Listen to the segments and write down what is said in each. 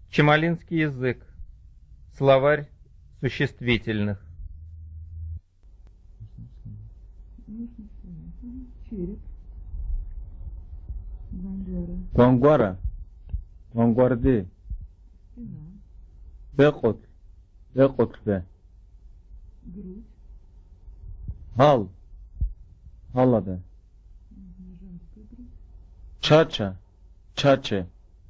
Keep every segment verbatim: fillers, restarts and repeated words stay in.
Чемалинский язык. Словарь существительных. Череп. Гвангвара. Гвангвара. Гвангварди. Спина. Бекот. Бекотбе. Грудь. Хал. Халаде. Мгм, женская грудь. Чача. Чаче.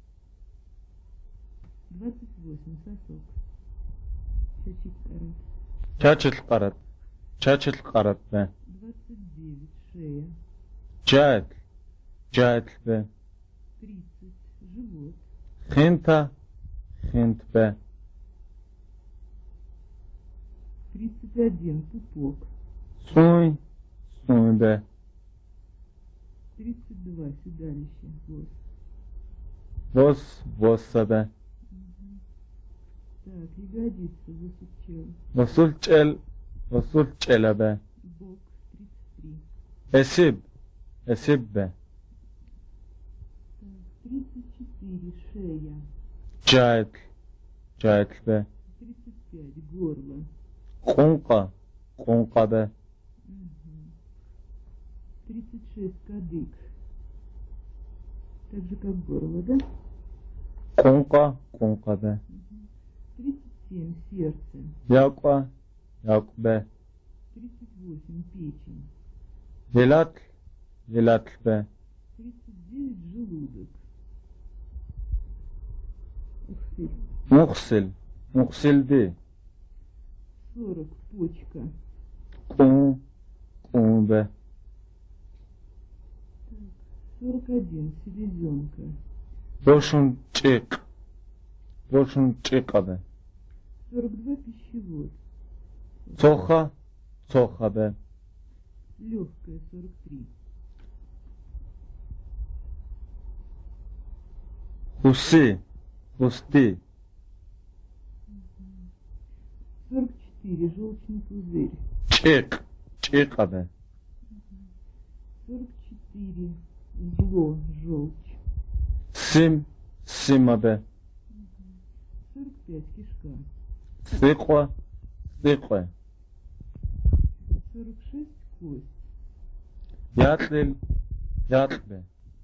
двадцать восемь. Сосок. Чачик карат. Чачил карат. Чачил карат бе. двадцать девять. Шея. Джайт. Джайт бе. тридцать. Живот. Хинта. Хинт бе. тридцать один. Пупок. Суй. Суй бе. тридцать два. Седалище. Хвост. Вос. Восса бе. Мгм. Так, ягодица. Высочел. Восул чел. Восул чела бе. Бок. тридцать три. Эсиб. Эсиб бе. Так, тридцать четыре. Шея. Джайт. Джайт бе. тридцать пять. Горло. Хунка. Хунка бе. Мгм. тридцать шесть. Кадык. Так же, как горло, да? Хунка. Хунка бе. Мгм. тридцать семь. Сердце. Яква. Як бе. тридцать восемь. Печень. Велат. Велат бе. тридцать девять. Желудок. Ух ты. Мухсил. Мухсил ди. сорок. Почка. Кун. Кун бе. Так, сорок один. Селезенка. Рошун чик. Рошун чика бе. сорок два. Пищевод. Цоха. Цоха бе. Легкая. сорок три. Хуси. Хусти. сорок четыре. Желчный пузырь. Чик. Чика бе. сорок четыре. Зло. Желчь. Сим. Сима бе. сорок пять. Кишка. Сиква. Сиква. сорок шесть. Кость. Ятлил. Ятлбе.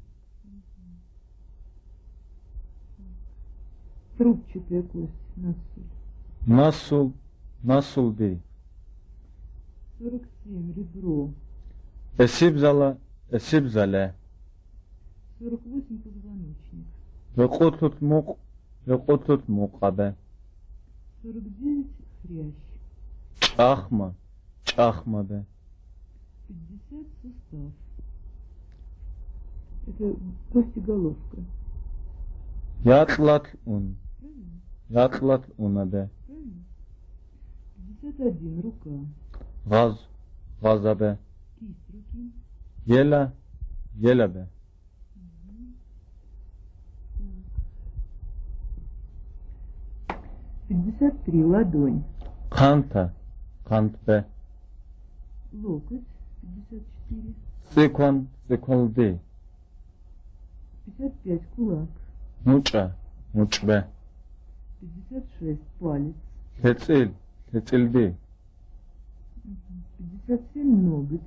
Трубчатая кость. Насуль. Насул. Насул ди. сорок семь. Ребро. Эсиб зала. Эсиб зале. сорок восемь. Позвоночник. Векотут мук. Векотут мука бе. сорок девять. Хрящ. Чахма. Чахма бе. пятьдесят. Сустав. Это костеголовка. Ятлат ун. Правильно? Ятлат уна бе. Правильно? пятьдесят один. Рука. Газ. Газа бе. Кисть руки. Ела. Ела бе. Мгм. Так. пятьдесят три. Ладонь. Канта. Кант бе. Локоть. пятьдесят четыре. Сикван. Сиквал ди. пятьдесят пять. Кулак. Муча. Муч бе. пятьдесят шесть. Палец. Хецил. Хецил ди. Мгм. пятьдесят семь. Ноготь.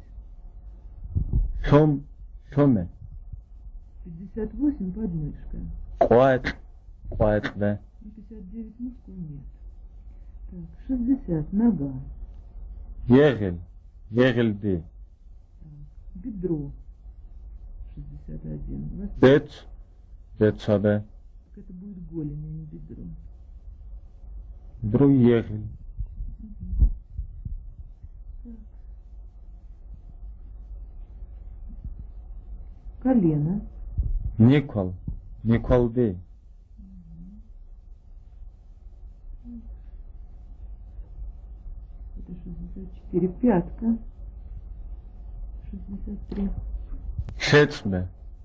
Шом. Шоме. пятьдесят восемь. Подмышка. Куайт. Куайт бе. И пятьдесят девять. Мускул нет. Так, шестьдесят. Нога. Егел. Егел ди. Так, бедро. шестьдесят один. У вас Дец. Деца бе. так это будет голень, а не бедро. Друг егел. Мгм. Так. Колено. Никол. Никол ди. Это шестьдесят четыре. Пятка. шестьдесят три. Шец бе.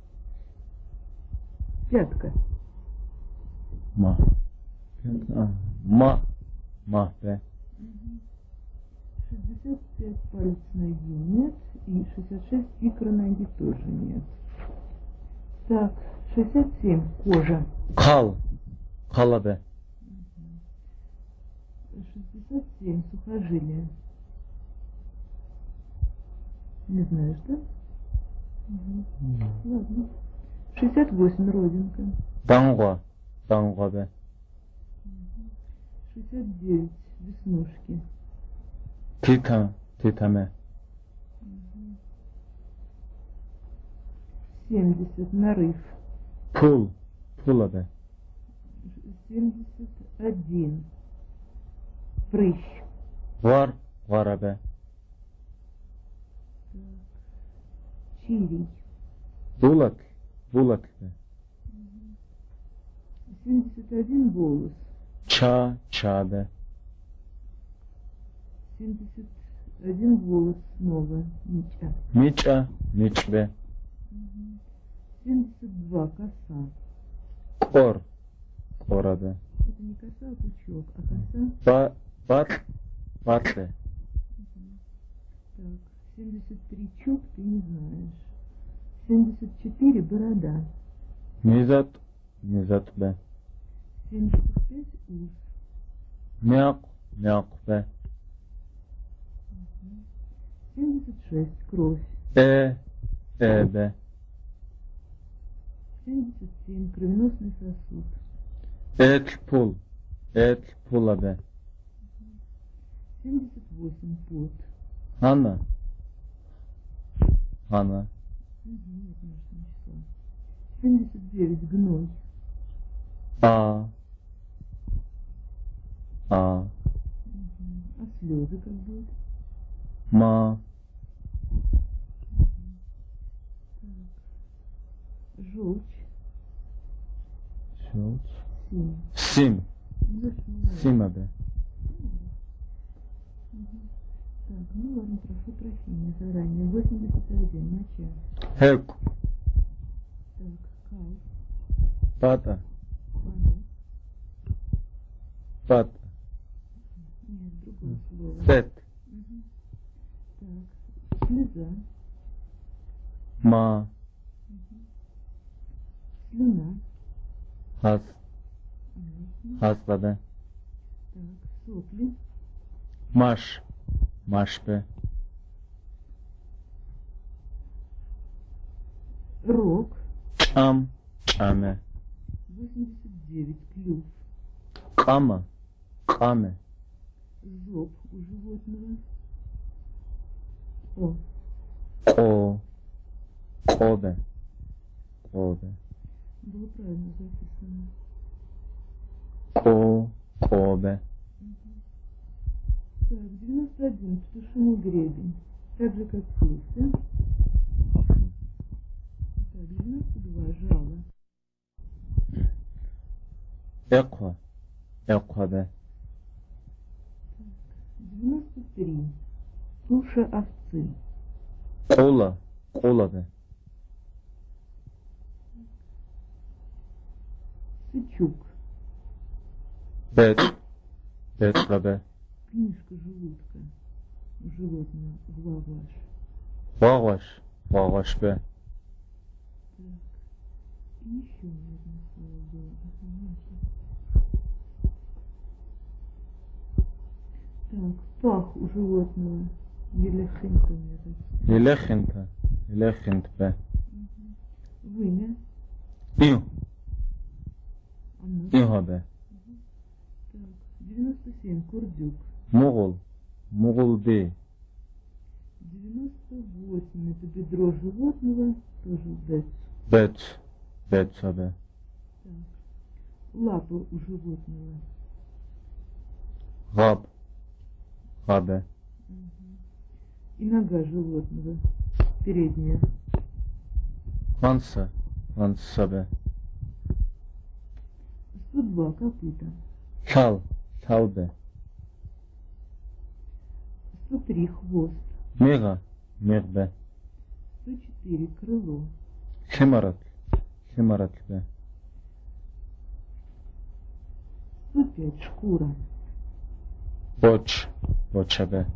Пятка. Ма. А, Ма. Ма бе. Мгм. шестьдесят пять. Палец ноги нет. И шестьдесят шесть. Икра ноги тоже нет. Так, шестьдесят семь. Кожа. Кал. Халабе. шестьдесят семь. Сухожилие. Не знаешь, да? Угу. Ладно. шестьдесят восемь. Родинка. Дангва. Дангвабе. шестьдесят девять. Веснушки. Тита. Титаме. семьдесят. Нарыв. Пул. Пулабе. семьдесят один. Прыщ. Вар. Варабе. Чирий. Булак. Булакбе. семьдесят один. Волос. Ча. Чабе. семьдесят один. Волос снова. Меча. Мича. Мичбе. семьдесят два. Коса. Кор. Корабе. Это не коса, а пучок, а коса. Ба. Бат. Батбе. Так, семьдесят три. Чуб ты не знаешь. семьдесят четыре. Борода. Мизат. Мизатбе. семьдесят пять. Ус. Мяк. Мякбе. семьдесят шесть. Кровь. Э. Эбе. семьдесят семь. Кровеносный сосуд. Эт. Пул. Эт. Пулабе. семьдесят восемь. Пот. Хана. Хана. Угу, нет, конечно, число. семьдесят девять. Гной. А. А. Угу. А слезы как будут? Ма. Так. Желчь. Шут. Семь. Сим. Больше не знаю. Симабе. Мгм. Так, ну ладно, прошу прощения заранее. восемьдесят один. Моча. Хек. Так, кал. Пата. Пано. Пат. Нет, другое слово. Сет. Мгм. Так, слеза. Ма. Слюна. Хас. Ясно. Хаслабе. Так, сопли. Маш. Машбе. Рог. Чам. Чаме. восемьдесят девять. Клюв. Кама. Каме. Зоб у животного. О, Ко. Кобе. Кобе. было правильно записано. Ко. Кобе. Так, девяносто один. Петушиный гребень. Так же, как слушай. Так, девяносто два. Жало. Эква. Эквабе. девяносто три. Суша овцы. Кола. Колабе. Сычук. Бет. Бетлабе. Книжка желудка. У животного. Главаш. Вагаш. Вагашбе. Так. И еще одно слово было. Так, пах у животного. Елехинка у меня так. Лелехинта. Лелехинтбе. Вымя. Ию. А ну. Ихабе. Так, девяносто семь. Курдюк. Мугул. Мугулби. девяносто восемь. Это бедро животного. Тоже бец. Бет. Бетсабе. Так. Лапы у животного. Габ. Габе. И нога животного. Передняя. Ханса. Хансабе. сто два. Копыта. Чал. Чалбе. сто три. Хвост. Мега. Мегбе. сто четыре. Крыло. Химарат. Химаратбе. сто пять. Шкура. Боч. Бочабе.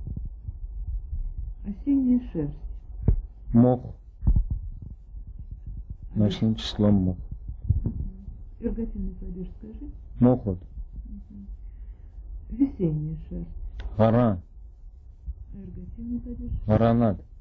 Осенняя шерсть. Мух. Ночным числом мух. Эрготивный падеж скажи. мохот, Мгм. Весенняя шерсть. гара, Эрготивный падеж. гаранат,